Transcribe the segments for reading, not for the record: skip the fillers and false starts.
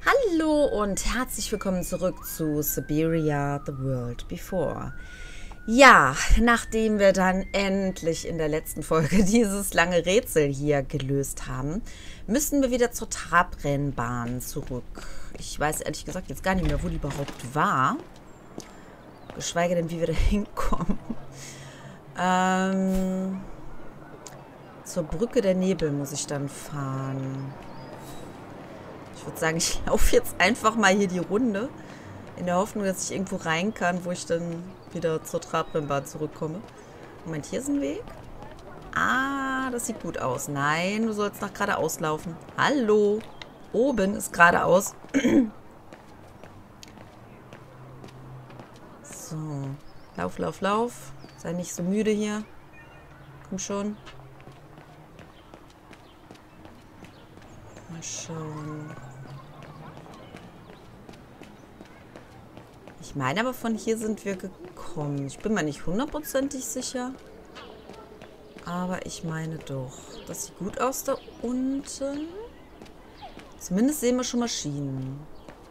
Hallo und herzlich willkommen zurück zu Siberia, The World Before. Ja, nachdem wir dann endlich in der letzten Folge dieses lange Rätsel hier gelöst haben, müssen wir wieder zur Trabrennbahn zurück. Ich weiß ehrlich gesagt jetzt gar nicht mehr, wo die überhaupt war. Geschweige denn, wie wir da hinkommen. Zur Brücke der Nebel muss ich dann fahren. Ich würde sagen, ich laufe jetzt einfach mal hier die Runde. In der Hoffnung, dass ich irgendwo rein kann, wo ich dann wieder zur Trabrennbahn zurückkomme. Moment, hier ist ein Weg. Ah, das sieht gut aus. Nein, du sollst nach geradeaus laufen. Hallo. Oben ist geradeaus. So. Lauf, lauf, lauf. Sei nicht so müde hier. Komm schon. Mal schauen. Ich meine aber, von hier sind wir gekommen. Ich bin mir nicht hundertprozentig sicher. Aber ich meine doch. Das sieht gut aus da unten. Zumindest sehen wir schon Maschinen.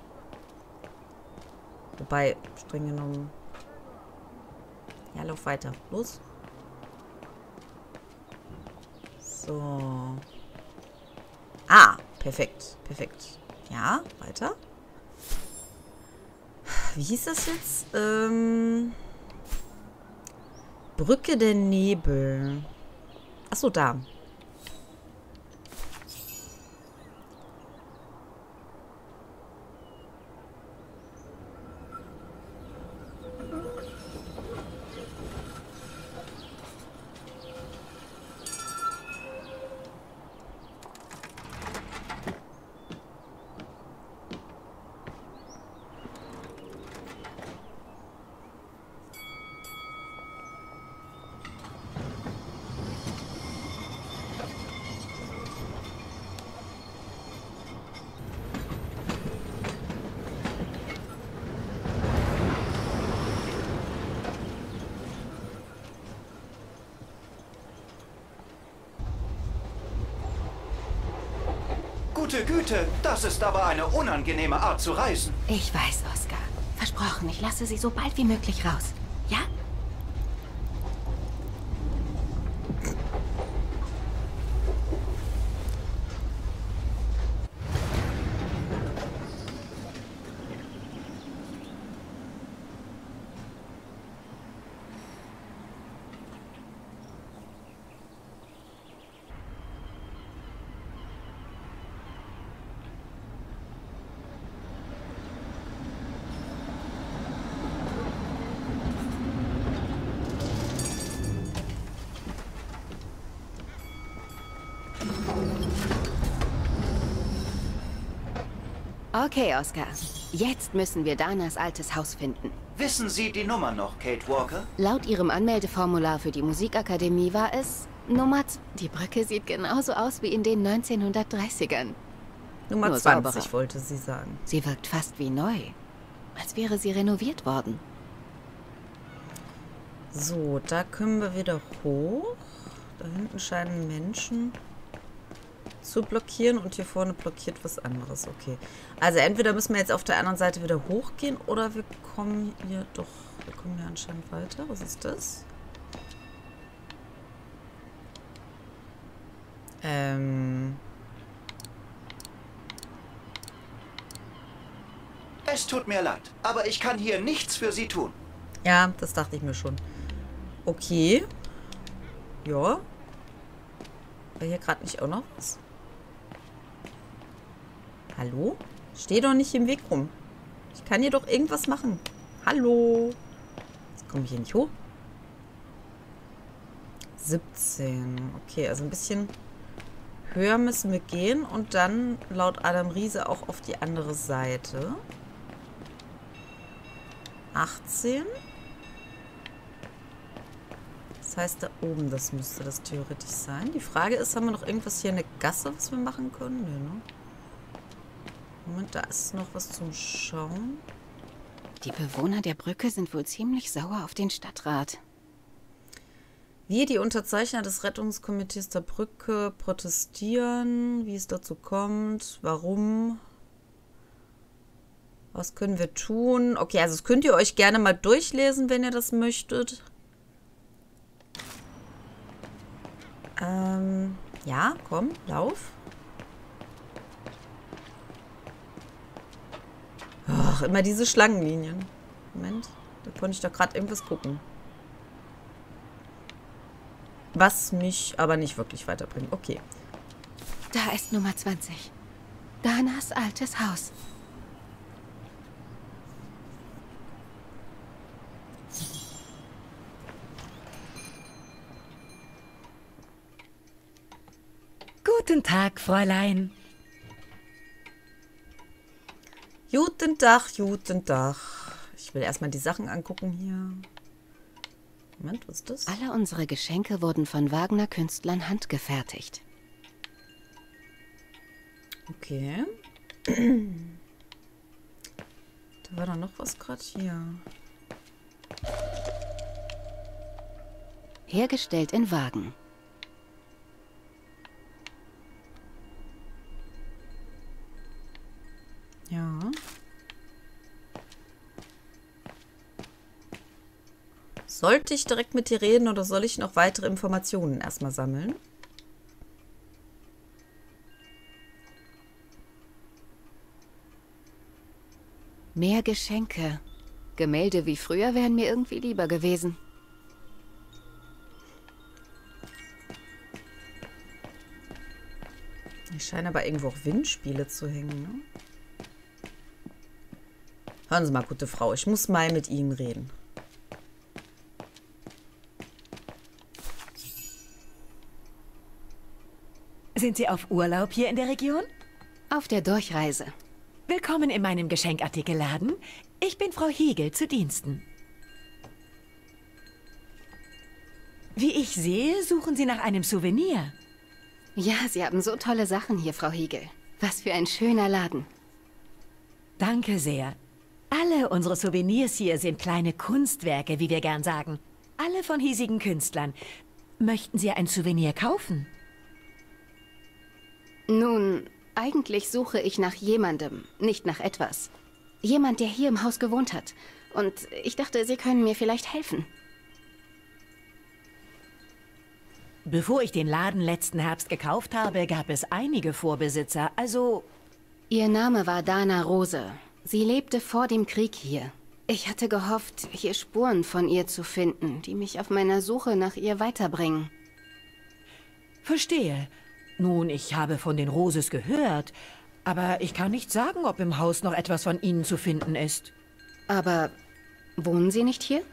Wobei, streng genommen. Ja, lauf weiter. Los. So. Ah, perfekt. Perfekt. Ja, weiter. Wie hieß das jetzt? Brücke der Nebel. Achso, da. Gute Güte, das ist aber eine unangenehme Art zu reisen. Ich weiß, Oskar. Versprochen, ich lasse sie so bald wie möglich raus. Ja? Okay, Oskar. Jetzt müssen wir Danas altes Haus finden. Wissen Sie die Nummer noch, Kate Walker? Laut ihrem Anmeldeformular für die Musikakademie war es Die Brücke sieht genauso aus wie in den 1930ern. Nummer Nur 20 sauberer. wollte sie sagen. Sie wirkt fast wie neu. Als wäre sie renoviert worden. So, da können wir wieder hoch. Da hinten scheinen Menschen zu blockieren und hier vorne blockiert was anderes. Okay. Also entweder müssen wir jetzt auf der anderen Seite wieder hochgehen oder wir kommen hier doch... Wir kommen hier anscheinend weiter. Was ist das? Es tut mir leid, aber ich kann hier nichts für Sie tun. Ja, das dachte ich mir schon. Okay. Ja. War hier gerade nicht auch noch was? Hallo? Steh doch nicht im Weg rum. Ich kann hier doch irgendwas machen. Hallo? Jetzt komme ich hier nicht hoch. 17. Okay, also ein bisschen höher müssen wir gehen und dann laut Adam Riese auch auf die andere Seite. 18. Das heißt, da oben, das müsste das theoretisch sein. Die Frage ist, haben wir noch irgendwas hier, eine Gasse, was wir machen können? Nee, ne? Moment, da ist noch was zum Schauen. Die Bewohner der Brücke sind wohl ziemlich sauer auf den Stadtrat. Wir, die Unterzeichner des Rettungskomitees der Brücke, protestieren, wie es dazu kommt, warum Was können wir tun? Okay, also das könnt ihr euch gerne mal durchlesen, wenn ihr das möchtet. Ja, komm, lauf. Ach, immer diese Schlangenlinien. Moment, da konnte ich doch gerade irgendwas gucken. Was mich aber nicht wirklich weiterbringt. Okay. Da ist Nummer 20. Danas altes Haus. Guten Tag, Fräulein. Guten Tag, guten Tag. Ich will erstmal die Sachen angucken hier. Moment, was ist das? Alle unsere Geschenke wurden von Wagner-Künstlern handgefertigt. Okay. Da war doch noch was gerade hier. Hergestellt in Wagen. Ja. Sollte ich direkt mit dir reden oder soll ich noch weitere Informationen erstmal sammeln? Mehr Geschenke. Gemälde wie früher wären mir irgendwie lieber gewesen. Ich scheine aber irgendwo auch Windspiele zu hängen, ne? Hören Sie mal, gute Frau, ich muss mal mit Ihnen reden. Sind Sie auf Urlaub hier in der Region? Auf der Durchreise. Willkommen in meinem Geschenkartikelladen. Ich bin Frau Hegel zu Diensten. Wie ich sehe, suchen Sie nach einem Souvenir. Ja, Sie haben so tolle Sachen hier, Frau Hegel. Was für ein schöner Laden. Danke sehr. Alle unsere Souvenirs hier sind kleine Kunstwerke, wie wir gern sagen. Alle von hiesigen Künstlern. Möchten Sie ein Souvenir kaufen? Nun, eigentlich suche ich nach jemandem, nicht nach etwas. Jemand, der hier im Haus gewohnt hat. Und ich dachte, Sie können mir vielleicht helfen. Bevor ich den Laden letzten Herbst gekauft habe, gab es einige Vorbesitzer, also... Ihr Name war Dana Rose. Sie lebte vor dem Krieg hier. Ich hatte gehofft, hier Spuren von ihr zu finden, die mich auf meiner Suche nach ihr weiterbringen. Verstehe. Nun, ich habe von den Roses gehört, aber ich kann nicht sagen, ob im Haus noch etwas von ihnen zu finden ist. Aber wohnen Sie nicht hier?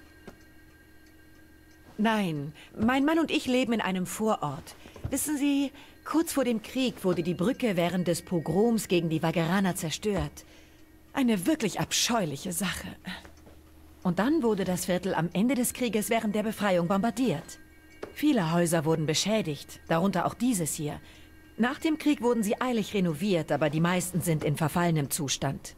Nein, mein Mann und ich leben in einem Vorort. Wissen Sie, kurz vor dem Krieg wurde die Brücke während des Pogroms gegen die Wageraner zerstört. Eine wirklich abscheuliche Sache. Und dann wurde das Viertel am Ende des Krieges während der Befreiung bombardiert. Viele Häuser wurden beschädigt, darunter auch dieses hier. Nach dem Krieg wurden sie eilig renoviert, aber die meisten sind in verfallenem Zustand.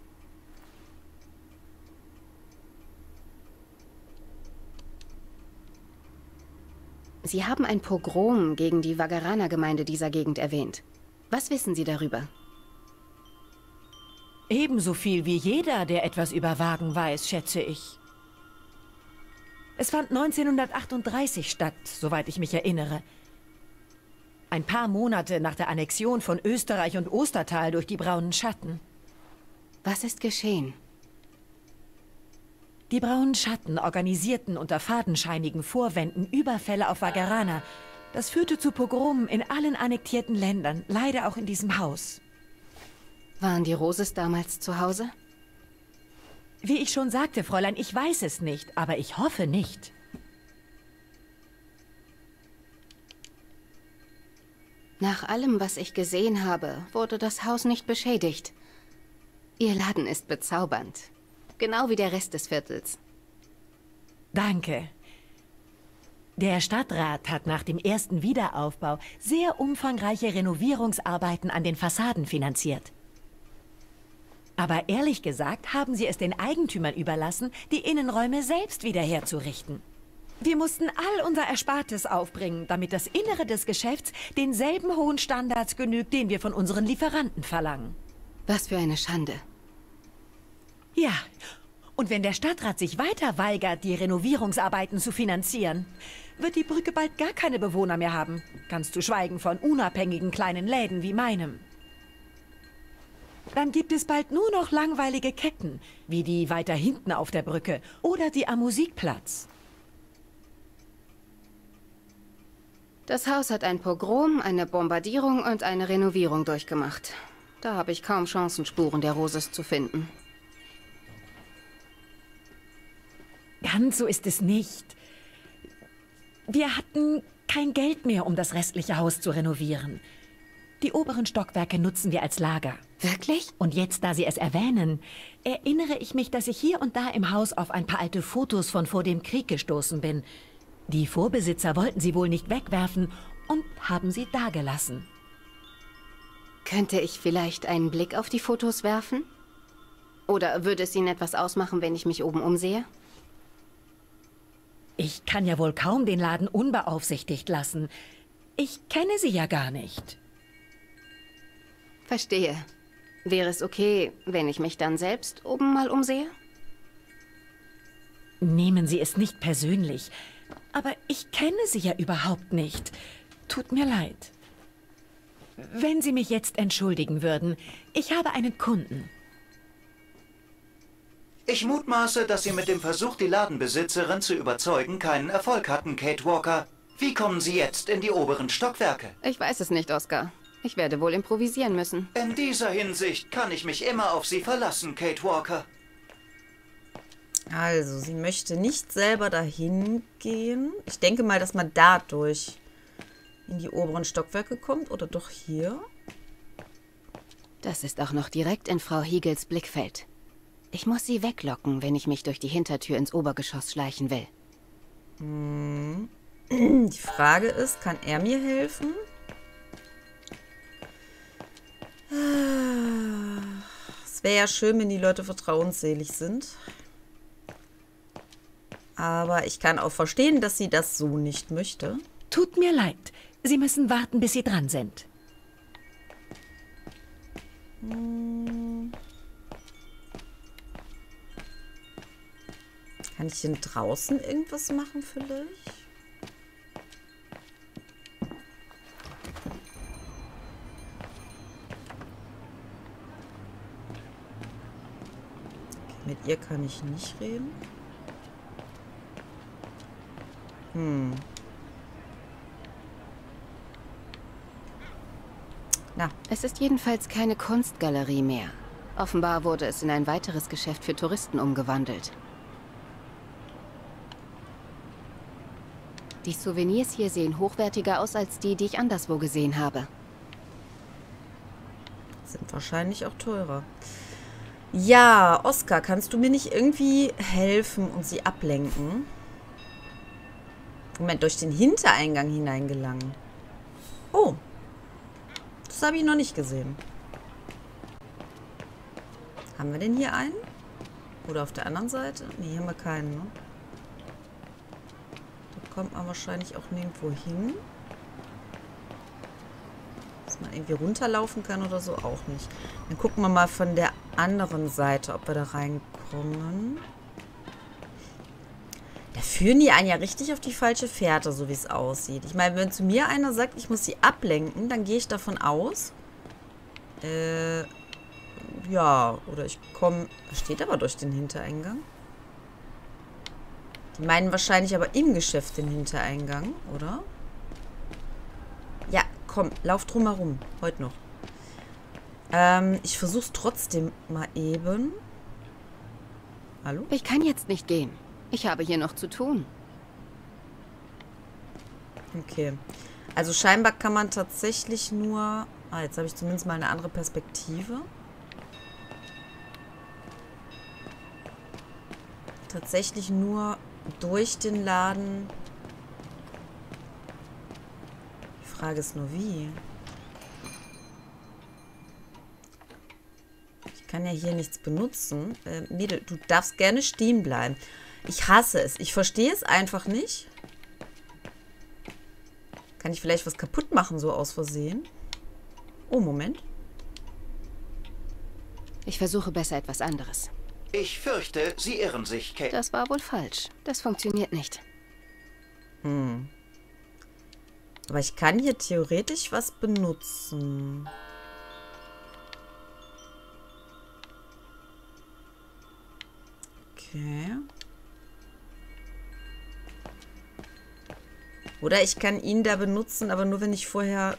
Sie haben ein Pogrom gegen die Wageraner-Gemeinde dieser Gegend erwähnt. Was wissen Sie darüber? Ebenso viel wie jeder, der etwas über Wagen weiß, schätze ich. Es fand 1938 statt, soweit ich mich erinnere. Ein paar Monate nach der Annexion von Österreich und Ostertal durch die Braunen Schatten. Was ist geschehen? Die Braunen Schatten organisierten unter fadenscheinigen Vorwänden Überfälle auf Wageraner. Das führte zu Pogromen in allen annektierten Ländern, leider auch in diesem Haus. Waren die Roses damals zu Hause? Wie ich schon sagte, Fräulein, ich weiß es nicht, aber ich hoffe nicht. Nach allem, was ich gesehen habe, wurde das Haus nicht beschädigt. Ihr Laden ist bezaubernd. Genau wie der Rest des Viertels. Danke. Der Stadtrat hat nach dem ersten Wiederaufbau sehr umfangreiche Renovierungsarbeiten an den Fassaden finanziert. Aber ehrlich gesagt haben sie es den Eigentümern überlassen, die Innenräume selbst wieder herzurichten. Wir mussten all unser Erspartes aufbringen, damit das Innere des Geschäfts denselben hohen Standards genügt, den wir von unseren Lieferanten verlangen. Was für eine Schande. Ja, und wenn der Stadtrat sich weiter weigert, die Renovierungsarbeiten zu finanzieren, wird die Brücke bald gar keine Bewohner mehr haben. Ganz zu schweigen von unabhängigen kleinen Läden wie meinem. Dann gibt es bald nur noch langweilige Ketten, wie die weiter hinten auf der Brücke oder die am Musikplatz. Das Haus hat ein Pogrom, eine Bombardierung und eine Renovierung durchgemacht. Da habe ich kaum Chancen, Spuren der Roses zu finden. Ganz so ist es nicht. Wir hatten kein Geld mehr, um das restliche Haus zu renovieren. Die oberen Stockwerke nutzen wir als Lager. Wirklich? Und jetzt, da Sie es erwähnen, erinnere ich mich, dass ich hier und da im Haus auf ein paar alte Fotos von vor dem Krieg gestoßen bin. Die Vorbesitzer wollten sie wohl nicht wegwerfen und haben sie dagelassen. Könnte ich vielleicht einen Blick auf die Fotos werfen? Oder würde es Ihnen etwas ausmachen, wenn ich mich oben umsehe? Ich kann ja wohl kaum den Laden unbeaufsichtigt lassen. Ich kenne Sie ja gar nicht. Verstehe. Wäre es okay, wenn ich mich dann selbst oben mal umsehe? Nehmen Sie es nicht persönlich. Aber ich kenne Sie ja überhaupt nicht. Tut mir leid. Wenn Sie mich jetzt entschuldigen würden, ich habe einen Kunden. Ich mutmaße, dass Sie mit dem Versuch, die Ladenbesitzerin zu überzeugen, keinen Erfolg hatten, Kate Walker. Wie kommen Sie jetzt in die oberen Stockwerke? Ich weiß es nicht, Oscar. Ich werde wohl improvisieren müssen. In dieser Hinsicht kann ich mich immer auf Sie verlassen, Kate Walker. Also, sie möchte nicht selber dahin gehen. Ich denke mal, dass man dadurch in die oberen Stockwerke kommt. Oder doch hier? Das ist auch noch direkt in Frau Hiegels Blickfeld. Ich muss sie weglocken, wenn ich mich durch die Hintertür ins Obergeschoss schleichen will. Die Frage ist, kann er mir helfen? Es wäre ja schön, wenn die Leute vertrauensselig sind. Aber ich kann auch verstehen, dass sie das so nicht möchte. Tut mir leid. Sie müssen warten, bis Sie dran sind. Kann ich denn draußen irgendwas machen vielleicht? Okay, mit ihr kann ich nicht reden. Na, Es ist jedenfalls keine Kunstgalerie mehr. Offenbar wurde es in ein weiteres Geschäft für Touristen umgewandelt. Die Souvenirs hier sehen hochwertiger aus als die, die ich anderswo gesehen habe. sind wahrscheinlich auch teurer. Ja, Oscar, kannst du mir nicht irgendwie helfen und sie ablenken? Moment, durch den Hintereingang hineingelangen. Oh. Das habe ich noch nicht gesehen. Haben wir denn hier einen? Oder auf der anderen Seite? Ne, hier haben wir keinen, ne? Da kommt man wahrscheinlich auch nirgendwo hin. Dass man irgendwie runterlaufen kann oder so, auch nicht. Dann gucken wir mal von der anderen Seite, ob wir da reinkommen. Da führen die einen ja richtig auf die falsche Fährte, so wie es aussieht. Ich meine, wenn zu mir einer sagt, ich muss sie ablenken, dann gehe ich davon aus. Ja, oder ich komme... Da steht aber durch den Hintereingang. Die meinen wahrscheinlich aber im Geschäft den Hintereingang, oder? Ja, komm, lauf drum herum. Heute noch. Ich versuch's trotzdem mal eben. Hallo? Ich kann jetzt nicht gehen. Ich habe hier noch zu tun. Okay. Also scheinbar kann man tatsächlich nur... Ah, jetzt habe ich zumindest mal eine andere Perspektive. Tatsächlich nur durch den Laden. Die Frage ist nur, wie? Ich kann ja hier nichts benutzen. Mädel, du darfst gerne stehen bleiben. Ich hasse es. Ich verstehe es einfach nicht. Kann ich vielleicht was kaputt machen, so aus Versehen? Oh, Moment. Ich versuche besser etwas anderes. Ich fürchte, Sie irren sich, Kate. Das war wohl falsch. Das funktioniert nicht. Aber ich kann hier theoretisch was benutzen. Okay. Oder ich kann ihn da benutzen, aber nur wenn ich vorher...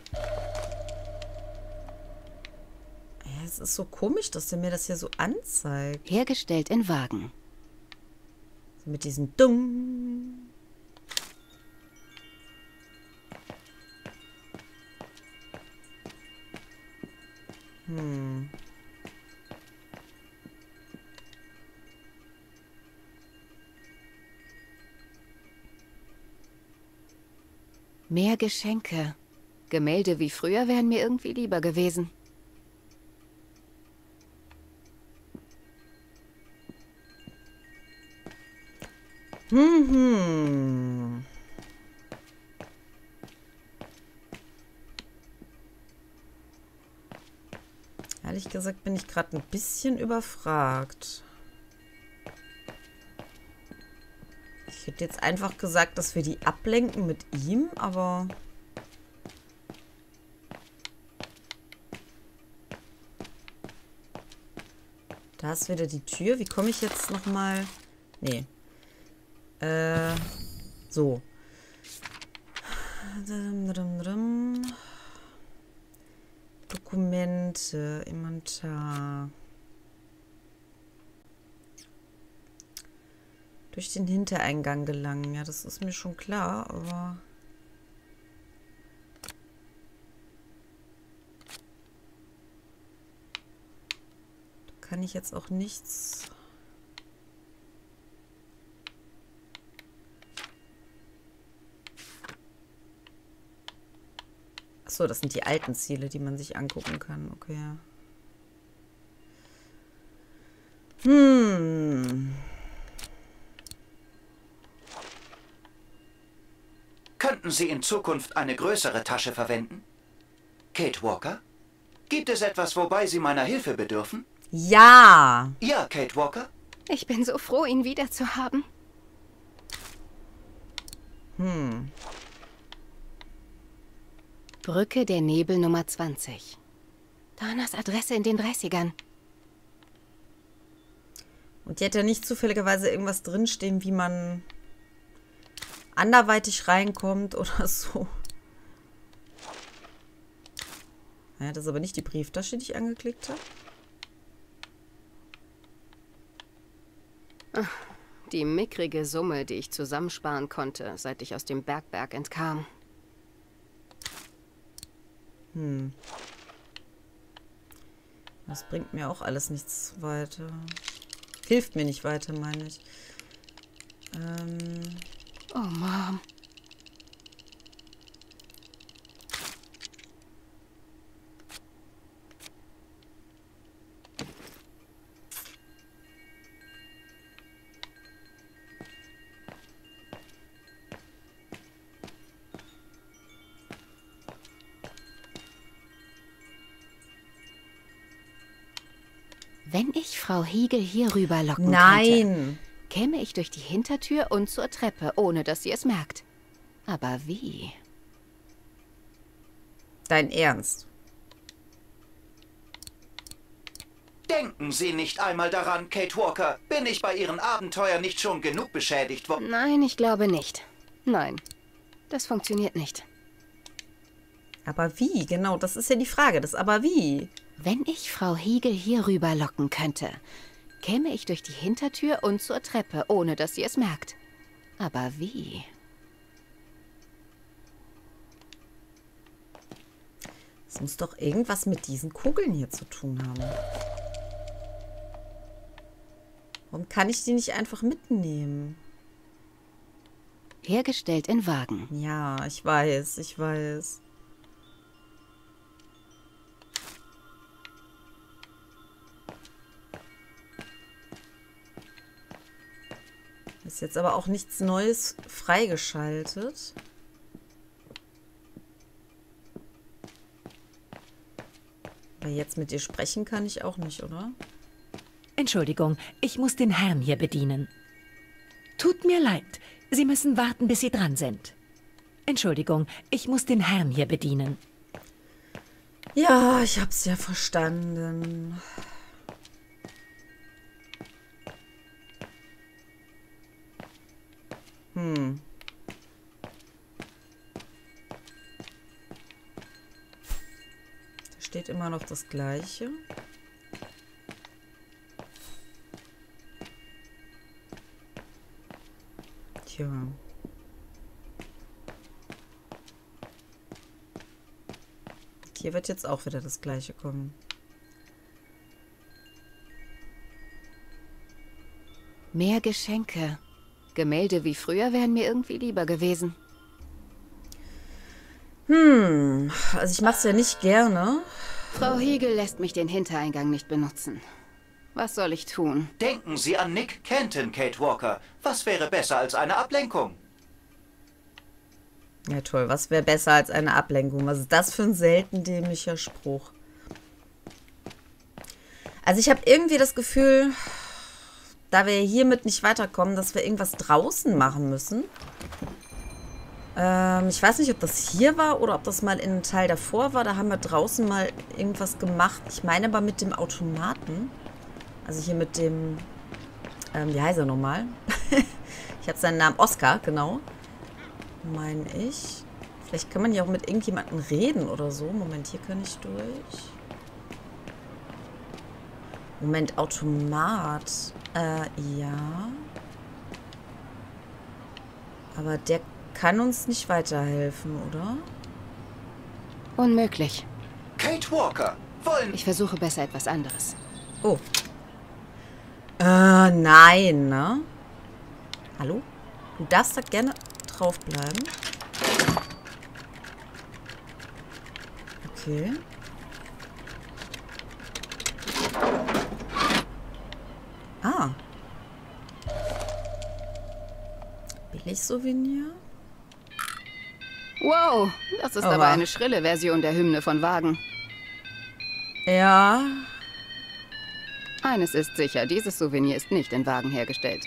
Ja, es ist so komisch, dass der mir das hier so anzeigt. Hergestellt in Wagen. So mit diesem Dung. Mehr Geschenke. Gemälde wie früher wären mir irgendwie lieber gewesen. Ehrlich gesagt bin ich gerade ein bisschen überfragt. Ich hätte jetzt einfach gesagt, dass wir die ablenken mit ihm, aber... Da ist wieder die Tür. Wie komme ich jetzt nochmal... Nee. So. Dokumente, Inventar. Durch den Hintereingang gelangen. Ja, das ist mir schon klar, aber... Da kann ich jetzt auch nichts... Achso, das sind die alten Ziele, die man sich angucken kann. Okay. Könnten Sie in Zukunft eine größere Tasche verwenden? Kate Walker? Gibt es etwas, wobei Sie meiner Hilfe bedürfen? Ja! Ja, Kate Walker? Ich bin so froh, ihn wieder zu haben. Brücke der Nebel Nummer 20. Danas Adresse in den 30ern. Und die hat ja nicht zufälligerweise irgendwas drinstehen, wie man anderweitig reinkommt oder so. Ja, das ist aber nicht die Brieftasche, die ich angeklickt habe. Die mickrige Summe, die ich zusammensparen konnte, seit ich aus dem Bergwerk entkam. Das bringt mir auch alles nichts weiter. Hilft mir nicht weiter, meine ich. Oh, Mom. Wenn ich Frau Hiegel hier rüberlocken könnte, Nein! käme ich durch die Hintertür und zur Treppe, ohne dass sie es merkt. Aber wie? Dein Ernst? Denken Sie nicht einmal daran, Kate Walker. Bin ich bei Ihren Abenteuern nicht schon genug beschädigt worden? Nein, ich glaube nicht. Nein, das funktioniert nicht. Aber wie? Genau, das ist ja die Frage. Das aber wie? Wenn ich Frau Hiegel hier rüberlocken könnte, käme ich durch die Hintertür und zur Treppe, ohne dass sie es merkt. Aber wie? Es muss doch irgendwas mit diesen Kugeln hier zu tun haben. Warum kann ich die nicht einfach mitnehmen? Hergestellt in Wagen. Ja, ich weiß, ich weiß. Ist jetzt aber auch nichts Neues freigeschaltet. Aber jetzt mit dir sprechen kann ich auch nicht, oder? Entschuldigung, ich muss den Herrn hier bedienen. Tut mir leid, Sie müssen warten, bis Sie dran sind. Entschuldigung, ich muss den Herrn hier bedienen. Ja, ich hab's ja verstanden. Da steht immer noch das Gleiche. Tja. Hier wird jetzt auch wieder das Gleiche kommen. Mehr Geschenke. Gemälde wie früher wären mir irgendwie lieber gewesen. Also ich mach's ja nicht gerne. Frau Hiegel lässt mich den Hintereingang nicht benutzen. Was soll ich tun? Denken Sie an Nick Kenton, Kate Walker. Was wäre besser als eine Ablenkung? Ja toll, was wäre besser als eine Ablenkung? Was ist das für ein selten dämlicher Spruch? Also ich habe irgendwie das Gefühl, da wir hiermit nicht weiterkommen, dass wir irgendwas draußen machen müssen. Ich weiß nicht, ob das hier war oder ob das mal in einem Teil davor war. Da haben wir draußen mal irgendwas gemacht. Ich meine aber mit dem Automaten. Also hier mit dem, wie heißt er nochmal? Ich habe seinen Namen, Oscar, genau. Meine ich. Vielleicht kann man ja auch mit irgendjemandem reden oder so. Moment, hier kann ich durch. Moment, Automat. Ja. Aber der kann uns nicht weiterhelfen, oder? Unmöglich. Kate Walker, wollen... Ich versuche besser etwas anderes. Oh. Nein, ne? Hallo? Du darfst da gerne draufbleiben. Okay. Ah. Billig-Souvenir? Wow, das ist aber eine schrille Version der Hymne von Wagen. Ja. Eines ist sicher, dieses Souvenir ist nicht in Wagen hergestellt.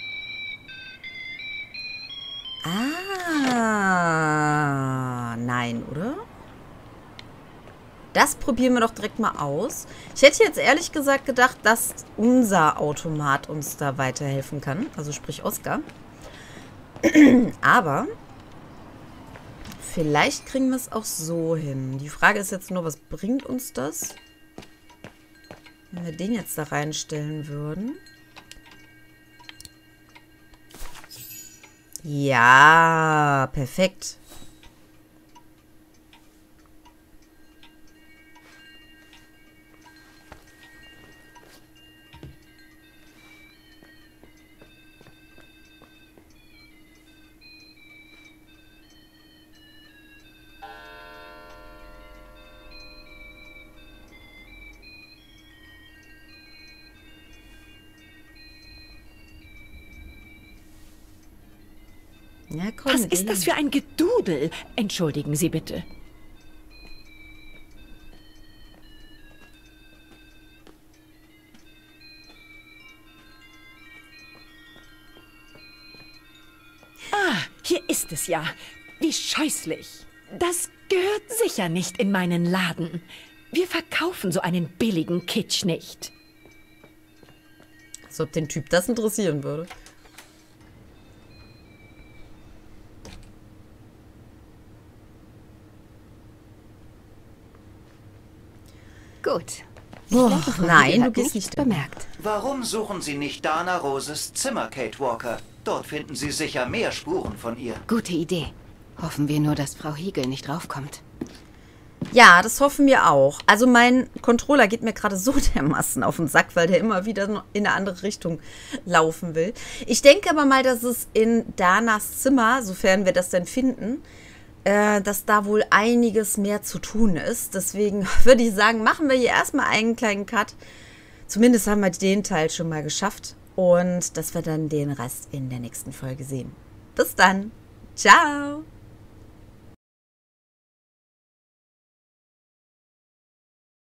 Ah, nein, oder? Das probieren wir doch direkt mal aus. Ich hätte jetzt ehrlich gesagt gedacht, dass unser Automat uns da weiterhelfen kann. Also sprich Oscar. Aber vielleicht kriegen wir es auch so hin. Die Frage ist jetzt nur, was bringt uns das? Wenn wir den jetzt da reinstellen würden. Ja, perfekt. Ja, komm, Was ist das für ein Gedudel? Entschuldigen Sie bitte. Ah, hier ist es ja. Wie scheußlich. Das gehört sicher nicht in meinen Laden. Wir verkaufen so einen billigen Kitsch nicht. als ob den Typ das interessieren würde. Gut. Nein, du gehst nicht bemerkt. Warum suchen Sie nicht Dana Roses Zimmer, Kate Walker? Dort finden Sie sicher mehr Spuren von ihr. Gute Idee. Hoffen wir nur, dass Frau Hiegel nicht draufkommt. Ja, das hoffen wir auch. Also mein Controller geht mir gerade so dermaßen auf den Sack, weil der immer wieder in eine andere Richtung laufen will. Ich denke aber mal, dass es in Danas Zimmer, sofern wir das denn finden, dass da wohl einiges mehr zu tun ist. Deswegen würde ich sagen, machen wir hier erstmal einen kleinen Cut. Zumindest haben wir den Teil schon mal geschafft. Und dass wir dann den Rest in der nächsten Folge sehen. Bis dann. Ciao.